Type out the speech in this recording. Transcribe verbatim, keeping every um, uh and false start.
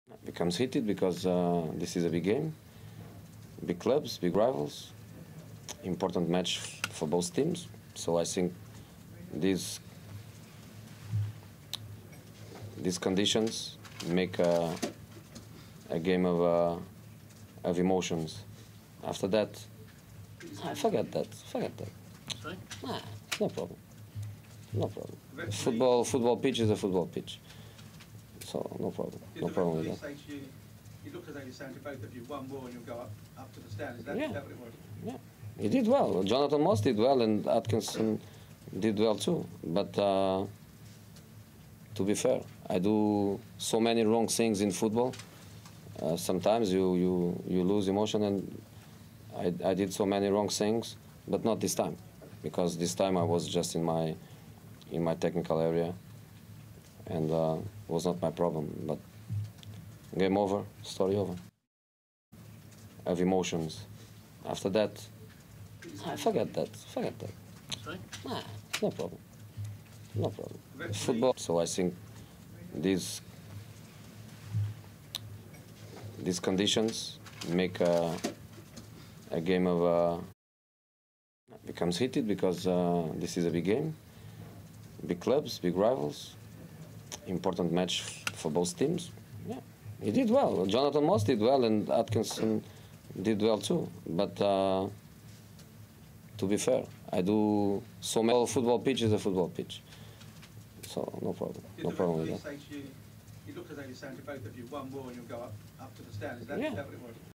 It becomes heated because uh, this is a big game, big clubs, big rivals, important match for both teams. So I think these these conditions make a, a game of uh, of emotions. After that, I forget that. Forget that. Sorry? Nah, no problem. No problem. Football, football pitch is a football pitch. So no problem. Did No the problem with referee that. say to you, you look as though you're saying to both of you, one more and you'll go up, up to the stand. Is that, Yeah. is that what it was? Yeah, he did well. Jonathan Moss did well, and Atkinson did well too. But uh, to be fair, I do so many wrong things in football. Uh, sometimes you, you, you lose emotion, and I, I did so many wrong things, but not this time, because this time I was just in my in my technical area, and uh, was not my problem. But game over, story over. I have emotions. After that, I forget that. Forget that. Sorry? Nah, no problem. No problem. Referee- Football. So I think these these conditions make a, a game of uh, becomes heated because uh, this is a big game, big clubs, big rivals, important match for both teams. Yeah, he did well. Jonathan Moss did well, and Atkinson did well too. But uh, to be fair, I do so many. Football pitch is a football pitch. So no problem. Did No the problem with referee that. say to you, you look as though you're saying to both of you, one more and you'll go up, up to the stand. Is that, Yeah. is that what it was?